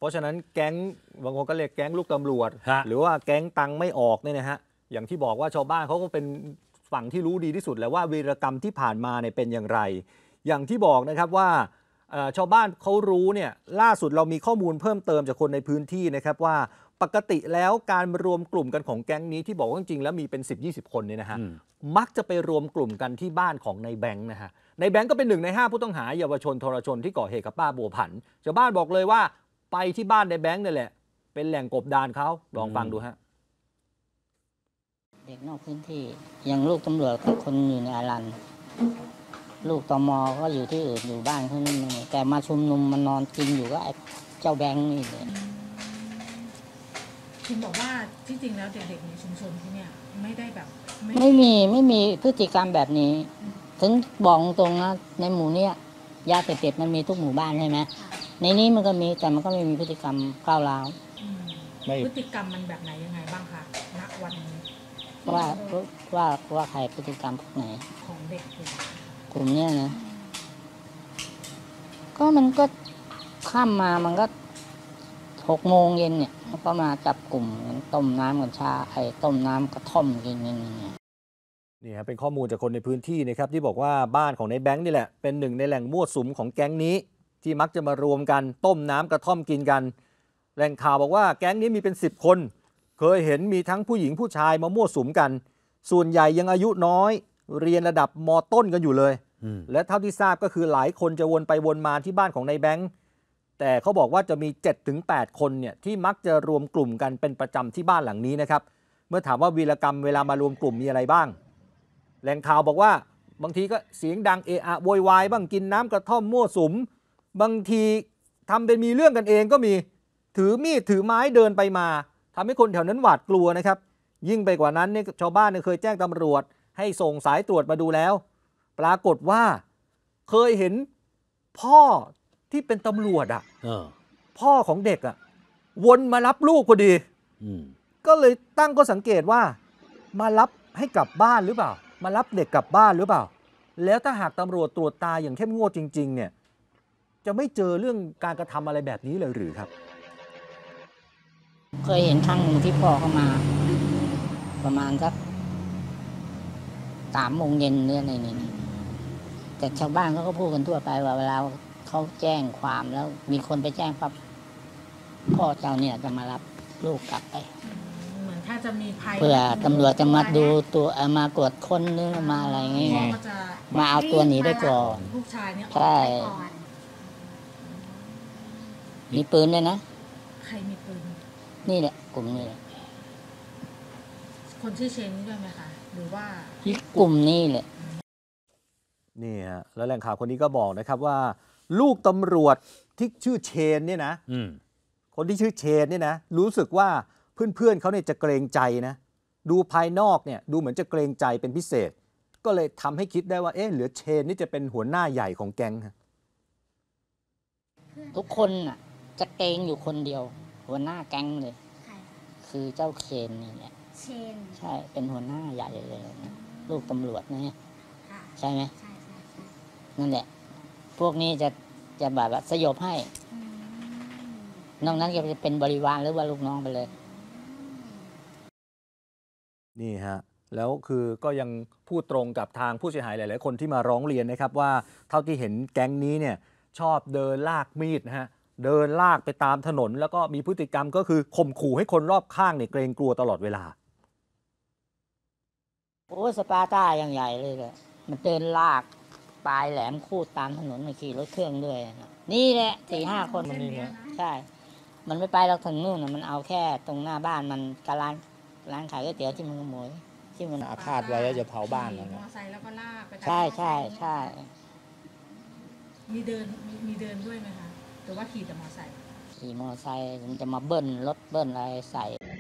เพราะฉะนั้นแก๊งบางคนก็เรียกแก๊งลูกตำรวจหรือว่าแก๊งตังไม่ออกเนี่ยนะฮะอย่างที่บอกว่าชาวบ้านเขาก็เป็นฝั่งที่รู้ดีที่สุดแล้วว่าวีรกรรมที่ผ่านมาเนี่ยเป็นอย่างไรอย่างที่บอกนะครับว่าชาวบ้านเขารู้เนี่ยล่าสุดเรามีข้อมูลเพิ่มเติมจากคนในพื้นที่นะครับว่าปกติแล้วการรวมกลุ่มกันของแก๊งนี้ที่บอกว่าจริงๆแล้วมีเป็น 10-20 คนเนี่ยนะฮะมักจะไปรวมกลุ่มกันที่บ้านของนายแบงค์นะฮะนายแบงค์ก็เป็น1 ใน 5ผู้ต้องหาเยาวชนทรชนที่ก่อเหตุกับป้าบัวผันชาวบ้านบอกเลยว่าไปที่บ้านนายแบงค์นี่แหละเป็นแหล่งกบดานเขาลองฟังดูฮะเด็กนอกพื้นที่อย่างลูกตำรวจคนอยู่ในอารันลูกตม.ก็อยู่ที่อื่นอยู่บ้านเขานี่แต่มาชุมนุมมานอนกินอยู่ก็ไอ้เจ้าแบงค์นี่เลยคุณบอกว่าที่จริงแล้วเด็กๆในชุมชนที่เนี่ยไม่ได้แบบไม่มีพฤติกรรมแบบนี้ถึงบอกตรงนะในหมู่เนี้ยยาเสพติดมันมีทุกหมู่บ้านใช่ไหมในนี้มันก็มีแต่มันก็ไม่มีพฤติกรรมก้าวร้าวพฤติกรรมมันแบบไหนยังไงบ้างคะณวันนี้ว่าใครพฤติกรรมพวกไหนของเด็กกลุ่มเนี้ยนะก็มันก็ข้ามมามันก็6 โมงเย็นเนี่ยก็มาจับกลุ่มต้มน้ำกับชาต้มน้ำกระท่อมกินอย่างเงี้ยนี่ครับเป็นข้อมูลจากคนในพื้นที่นะครับที่บอกว่าบ้านของนายแบงค์นี่แหละเป็น1 ในแหล่งมั่วสุมของแก๊งนี้ที่มักจะมารวมกันต้มน้ำกระท่อมกินกันแหล่งข่าวบอกว่าแก๊งนี้มีเป็น10 คนเคยเห็นมีทั้งผู้หญิงผู้ชายมามั่วสุมกันส่วนใหญ่ยังอายุน้อยเรียนระดับม.ต้นกันอยู่เลยและเท่าที่ทราบก็คือหลายคนจะวนไปวนมาที่บ้านของนายแบงค์แต่เขาบอกว่าจะมี 7-8 คนเนี่ยที่มักจะรวมกลุ่มกันเป็นประจำที่บ้านหลังนี้นะครับเมื่อถามว่าวีรกรรมเวลามารวมกลุ่มมีอะไรบ้างแหล่งข่าวบอกว่าบางทีก็เสียงดังเอะอะโวยวายบ้างกินน้ำกระท่อมมั่วสุมบางทีทำเป็นมีเรื่องกันเองก็มีถือมีดถือไม้เดินไปมาทำให้คนแถวนั้นหวาดกลัวนะครับยิ่งไปกว่านั้นเนี่ยชาวบ้านเคยแจ้งตำรวจให้ส่งสายตรวจมาดูแล้วปรากฏว่าเคยเห็นพ่อที่เป็นตำรวจพ่อของเด็กวนมารับลูกพอดีก็เลยตั้งข้อสังเกตว่ามารับให้กลับบ้านหรือเปล่ามารับเด็กกลับบ้านหรือเปล่าแล้วถ้าหากตำรวจตรวจตาอย่างเข้มงวดจริงๆเนี่ยจะไม่เจอเรื่องการกระทำอะไรแบบนี้เลยหรือครับเคยเห็นครั้งหนึ่งที่พ่อเข้ามาประมาณสัก3 โมงเย็นเรื่องอะไรนี่แต่ชาวบ้านเขาก็พูดกันทั่วไปว่าเวลาเขาแจ้งความแล้วมีคนไปแจ้งปั๊บพ่อเจ้าเนี่ยจะมารับลูกกลับไปเหมือนถ้าจะมีภัยเพื่อตำรวจจะมาดูตัวมาตรวจค้นหรือมาอะไรเงี้ยมาเอาตัวหนีได้ก่อนลูกชายเนี่ยใช่มีปืนเลยนะใครมีปืนนี่แหละกลุ่มนี้แหละคนชื่อเชนนี่ด้วยไหมคะหรือว่ากลุ่มนี้แหละนี่ฮะแล้วแหล่งข่าวคนนี้ก็บอกนะครับว่าลูกตำรวจที่ชื่อเชนเนี่ยนะคนที่ชื่อเชนเนี่ยนะรู้สึกว่าเพื่อนๆเขาเนี่ยจะเกรงใจนะดูภายนอกเนี่ยดูเหมือนจะเกรงใจเป็นพิเศษก็เลยทำให้คิดได้ว่าเหลือเชนนี่จะเป็นหัวหน้าใหญ่ของแก๊งทุกคนน่ะจะเกรงอยู่คนเดียวหัวหน้าแก๊งเลยคือเจ้าเชนนี่แหละเชนใช่เป็นหัวหน้าใหญ่เลยลูกตำรวจนะใช่ไหมนั่นแหละพวกนี้จะแบบว่าสยบให้นอกนั้นก็จะเป็นบริวารหรือว่าลูกน้องไปเลยนี่ฮะแล้วคือก็ยังพูดตรงกับทางผู้เสียหายหลายๆคนที่มาร้องเรียนนะครับว่าเท่าที่เห็นแก๊งนี้เนี่ยชอบเดินลากมีดนะฮะเดินลากไปตามถนนแล้วก็มีพฤติกรรมก็คือข่มขู่ให้คนรอบข้างเนี่ยเกรงกลัวตลอดเวลาโอ้สปาร์ต้าอย่างใหญ่เลยแหละมันเดินลากปลายแหลมคูดตามถนนมาขี่รถเครื่องด้วยนี่แหละ 4-5 คนนี่นะใช่มันไม่ไปเราถึงนู่นมันเอาแค่ตรงหน้าบ้านมันกับร้านขายก๋วยเตี๋ยวที่มันขโมยที่มันอาฆาตไว้แล้วจะเผาบ้านแล้วมอไซค์แล้วก็ลากไปใช่ใช่ใช่มีเดินด้วยไหมคะหรือว่าขี่แต่มอไซค์ขี่มอไซค์มันจะมาเบิ้ลรถเบิ้ลอะไรใส่